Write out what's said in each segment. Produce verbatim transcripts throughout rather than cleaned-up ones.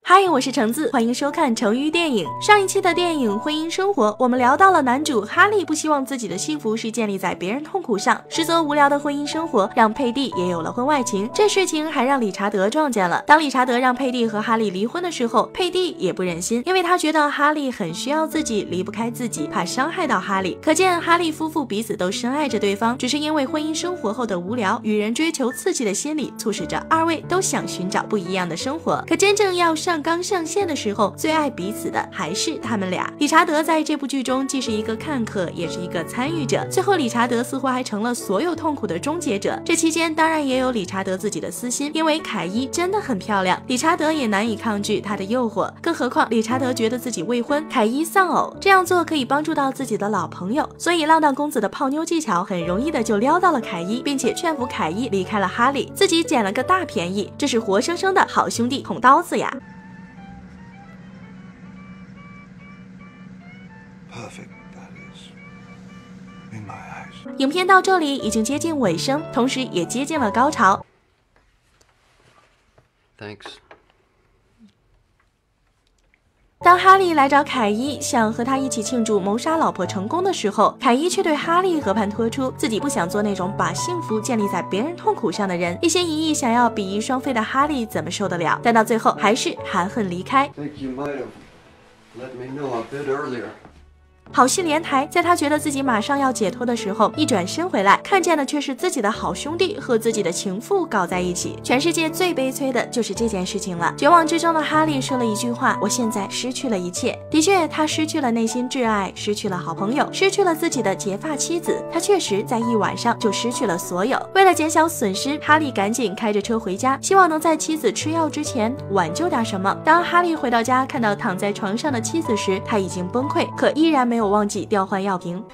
嗨，我是橙子，欢迎收看成语电影。上一期的电影《婚姻生活》，我们聊到了男主哈利不希望自己的幸福是建立在别人痛苦上，实则无聊的婚姻生活让佩蒂也有了婚外情，这事情还让理查德撞见了。当理查德让佩蒂和哈利离婚的时候，佩蒂也不忍心，因为他觉得哈利很需要自己，离不开自己，怕伤害到哈利。可见哈利夫妇彼此都深爱着对方，只是因为婚姻生活后的无聊，与人追求刺激的心理，促使着二位都想寻找不一样的生活。可真正要上纲上线的时候，最爱彼此的还是他们俩。理查德在这部剧中既是一个看客，也是一个参与者，最后理查德似乎还成了所有痛苦的终结者。这期间当然也有理查德自己的私心，因为凯伊真的很漂亮，理查德也难以抗拒她的诱惑，更何况理查德觉得自己未婚，凯伊丧偶，这样做可以帮助到自己的老朋友，所以浪荡公子的泡妞技巧很容易的就撩到了凯伊，并且劝服凯伊离开了哈利，自己捡了个大便宜，这是活生生的好兄弟捅刀子呀。 Perfect, that is, in my eyes. 影片到这里已经接近尾声，同时也接近了高潮。 Thanks. 当哈利来找凯伊，想和他一起庆祝谋杀老婆成功的时候，凯伊却对哈利和盘托出自己不想做那种把幸福建立在别人痛苦上的人，一心一意想要比翼双飞的哈利怎么受得了？但到最后还是含恨离开。 Think you might have let me know a bit earlier. 好戏连台，在他觉得自己马上要解脱的时候，一转身回来，看见的却是自己的好兄弟和自己的情妇搞在一起。全世界最悲催的就是这件事情了。绝望之中的哈利说了一句话：我现在失去了一切。的确，他失去了内心挚爱，失去了好朋友，失去了自己的结发妻子，他确实在一晚上就失去了所有。为了减小损失，哈利赶紧开着车回家，希望能在妻子吃药之前挽救点什么。当哈利回到家，看到躺在床上的妻子时，他已经崩溃，可依然没有忘记调换药瓶。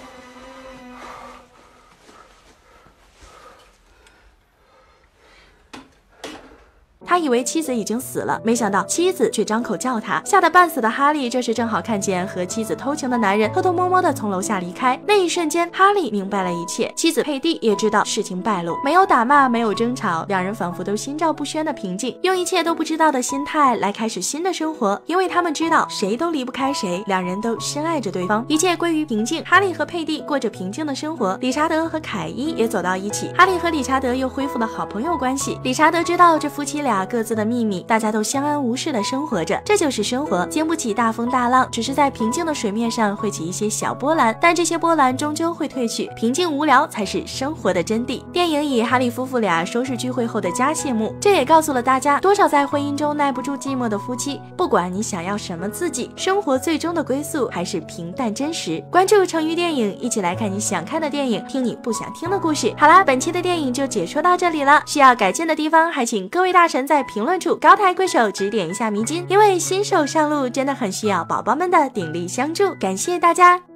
他以为妻子已经死了，没想到妻子却张口叫他，吓得半死的哈利这时正好看见和妻子偷情的男人偷偷摸摸的从楼下离开。那一瞬间，哈利明白了一切，妻子佩蒂也知道事情败露，没有打骂，没有争吵，两人仿佛都心照不宣的平静，用一切都不知道的心态来开始新的生活，因为他们知道谁都离不开谁，两人都深爱着对方，一切归于平静。哈利和佩蒂过着平静的生活，理查德和凯伊也走到一起，哈利和理查德又恢复了好朋友关系。理查德知道这夫妻俩各自的秘密，大家都相安无事的生活着，这就是生活，经不起大风大浪，只是在平静的水面上会起一些小波澜，但这些波澜终究会退去，平静无聊才是生活的真谛。电影以哈利夫妇俩收拾聚会后的家谢幕，这也告诉了大家，多少在婚姻中耐不住寂寞的夫妻，不管你想要什么自己，生活最终的归宿还是平淡真实。关注成语电影，一起来看你想看的电影，听你不想听的故事。好啦，本期的电影就解说到这里了，需要改进的地方还请各位大神在评论处高抬贵手指点一下迷津，因为新手上路真的很需要宝宝们的鼎力相助，感谢大家。